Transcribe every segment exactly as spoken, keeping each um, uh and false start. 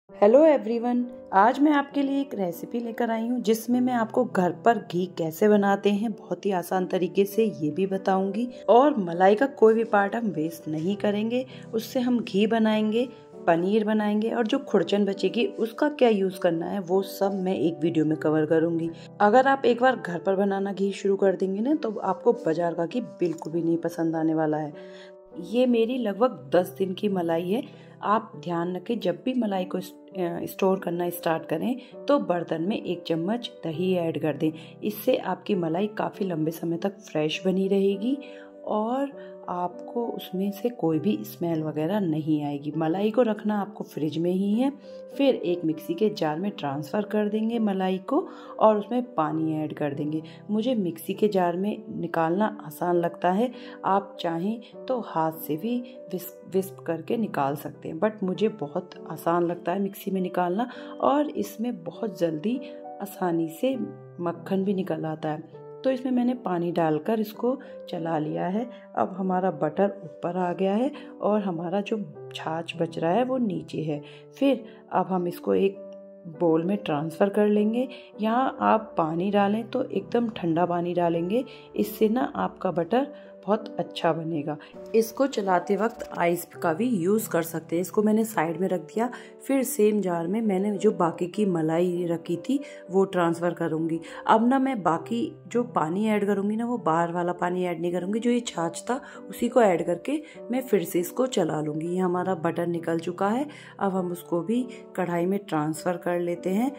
Hello everyone. आज मैं आपके लिए एक रेसिपी लेकर आई हूँ जिसमें मैं आपको घर पर घी कैसे बनाते हैं बहुत ही आसान तरीके से ये भी बताऊंगी। और मलाई का कोई भी पार्ट हम वेस्ट नहीं करेंगे, उससे हम घी बनाएंगे, पनीर बनाएंगे और जो खुरचन बचेगी उसका क्या यूज करना है वो सब मैं एक वीडियो में कवर करूंगी। अगर आप एक बार घर पर बनाना घी शुरू कर देंगे ना तो आपको बाजार का घी बिल्कुल भी नहीं पसंद आने वाला है। ये मेरी लगभग दस दिन की मलाई है। आप ध्यान रखें, जब भी मलाई को स्टोर करना स्टार्ट करें तो बर्तन में एक चम्मच दही ऐड कर दें। इससे आपकी मलाई काफ़ी लंबे समय तक फ्रेश बनी रहेगी और आपको उसमें से कोई भी स्मेल वगैरह नहीं आएगी। मलाई को रखना आपको फ्रिज में ही है। फिर एक मिक्सी के जार में ट्रांसफ़र कर देंगे मलाई को और उसमें पानी ऐड कर देंगे। मुझे मिक्सी के जार में निकालना आसान लगता है, आप चाहें तो हाथ से भी विस्क विस्क करके निकाल सकते हैं, बट मुझे बहुत आसान लगता है मिक्सी में निकालना और इसमें बहुत जल्दी आसानी से मक्खन भी निकल आता है। तो इसमें मैंने पानी डालकर इसको चला लिया है। अब हमारा बटर ऊपर आ गया है और हमारा जो छाछ बच रहा है वो नीचे है। फिर अब हम इसको एक बोल में ट्रांसफ़र कर लेंगे। यहाँ आप पानी डालें तो एकदम ठंडा पानी डालेंगे, इससे ना आपका बटर बहुत अच्छा बनेगा। इसको चलाते वक्त आइस का भी यूज़ कर सकते हैं। इसको मैंने साइड में रख दिया। फिर सेम जार में मैंने जो बाकी की मलाई रखी थी वो ट्रांसफ़र करूँगी। अब ना मैं बाकी जो पानी ऐड करूँगी ना वो बाहर वाला पानी ऐड नहीं करूँगी, जो ये छाछ था उसी को ऐड करके मैं फिर से इसको चला लूँगी। ये हमारा बटर निकल चुका है। अब हम उसको भी कढ़ाई में ट्रांसफ़र कर लेते हैं।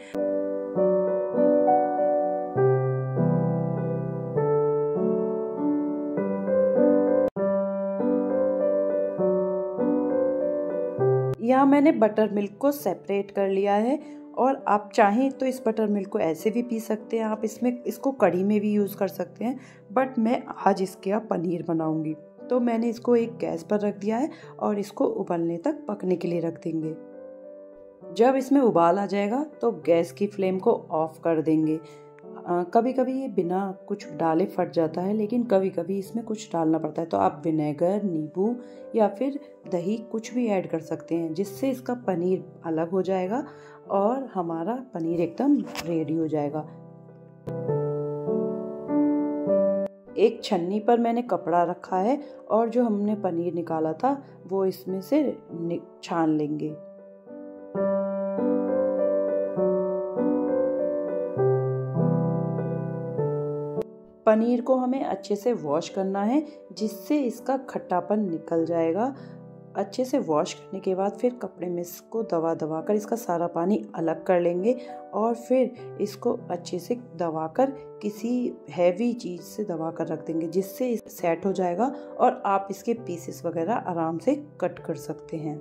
यहाँ मैंने बटर मिल्क को सेपरेट कर लिया है और आप चाहें तो इस बटर मिल्क को ऐसे भी पी सकते हैं। आप इसमें इसको कढ़ी में भी यूज़ कर सकते हैं, बट मैं आज इसके आप पनीर बनाऊंगी। तो मैंने इसको एक गैस पर रख दिया है और इसको उबलने तक पकने के लिए रख देंगे। जब इसमें उबाल आ जाएगा तो गैस की फ्लेम को ऑफ कर देंगे। कभी कभी ये बिना कुछ डाले फट जाता है, लेकिन कभी कभी इसमें कुछ डालना पड़ता है, तो आप विनेगर, नींबू या फिर दही कुछ भी ऐड कर सकते हैं, जिससे इसका पनीर अलग हो जाएगा और हमारा पनीर एकदम रेडी हो जाएगा। एक छन्नी पर मैंने कपड़ा रखा है और जो हमने पनीर निकाला था वो इसमें से छान लेंगे। पनीर को हमें अच्छे से वॉश करना है, जिससे इसका खट्टापन निकल जाएगा। अच्छे से वॉश करने के बाद फिर कपड़े में इसको दबा दबा कर इसका सारा पानी अलग कर लेंगे और फिर इसको अच्छे से दबाकर किसी हैवी चीज़ से दबा कर रख देंगे, जिससे सेट हो जाएगा और आप इसके पीसेस वगैरह आराम से कट कर सकते हैं।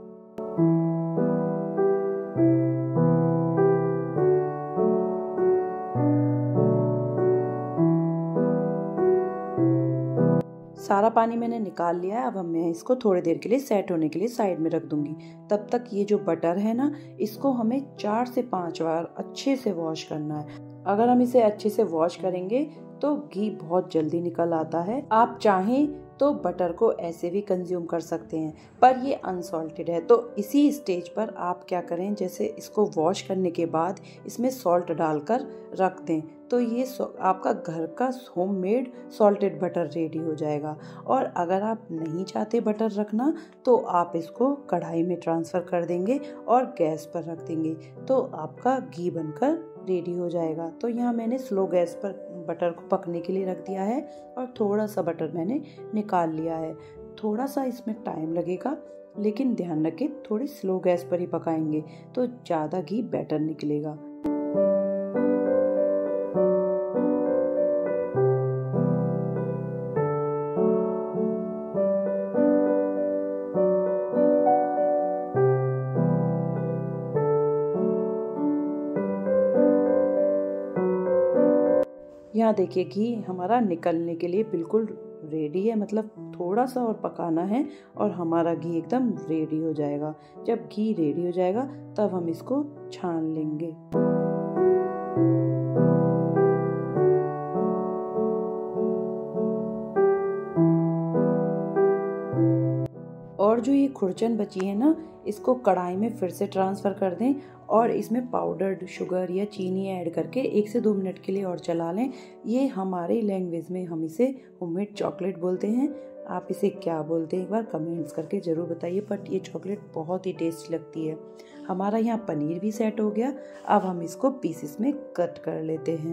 सारा पानी मैंने निकाल लिया है। अब मैं इसको थोड़ी देर के लिए सेट होने के लिए साइड में रख दूंगी। तब तक ये जो बटर है ना, इसको हमें चार से पांच बार अच्छे से वॉश करना है। अगर हम इसे अच्छे से वॉश करेंगे तो घी बहुत जल्दी निकल आता है। आप चाहें तो बटर को ऐसे भी कंज्यूम कर सकते हैं, पर ये अनसॉल्टेड है। तो इसी स्टेज पर आप क्या करें, जैसे इसको वॉश करने के बाद इसमें सॉल्ट डालकर रख दें, तो ये आपका घर का होममेड सॉल्टेड बटर रेडी हो जाएगा। और अगर आप नहीं चाहते बटर रखना तो आप इसको कढ़ाई में ट्रांसफ़र कर देंगे और गैस पर रख देंगे, तो आपका घी बनकर रेडी हो जाएगा। तो यहाँ मैंने स्लो गैस पर बटर को पकने के लिए रख दिया है और थोड़ा सा बटर मैंने निकाल लिया है। थोड़ा सा इसमें टाइम लगेगा, लेकिन ध्यान रखें थोड़ी स्लो गैस पर ही पकाएंगे तो ज़्यादा घी बेटर निकलेगा। यहाँ देखिए घी हमारा निकलने के लिए बिल्कुल रेडी है, मतलब थोड़ा सा और पकाना है और हमारा घी एकदम रेडी हो जाएगा। जब घी रेडी हो जाएगा तब हम इसको छान लेंगे। और और जो ये खुरचन बची है ना, इसको कढ़ाई में फिर से ट्रांसफ़र कर दें और इसमें पाउडर्ड शुगर या चीनी ऐड करके एक से दो मिनट के लिए और चला लें। ये हमारे लैंग्वेज में हम इसे होममेड चॉकलेट बोलते हैं। आप इसे क्या बोलते हैं एक बार कमेंट्स करके ज़रूर बताइए, बट ये चॉकलेट बहुत ही टेस्टी लगती है। हमारा यहाँ पनीर भी सेट हो गया। अब हम इसको पीसेस में कट कर लेते हैं।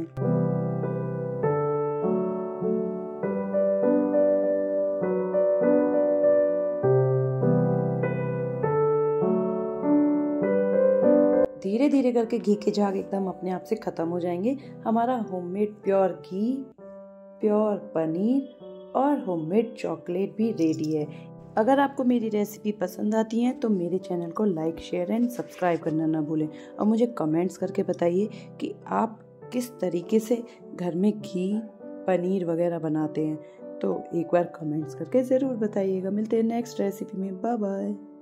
धीरे धीरे करके घी के झाग एकदम अपने आप से ख़त्म हो जाएंगे। हमारा होममेड प्योर घी, प्योर पनीर और होममेड चॉकलेट भी रेडी है। अगर आपको मेरी रेसिपी पसंद आती है तो मेरे चैनल को लाइक, शेयर एंड सब्सक्राइब करना ना भूलें। और मुझे कमेंट्स करके बताइए कि आप किस तरीके से घर में घी, पनीर वगैरह बनाते हैं। तो एक बार कमेंट्स करके ज़रूर बताइएगा। मिलते हैं नेक्स्ट रेसिपी में। Bye bye.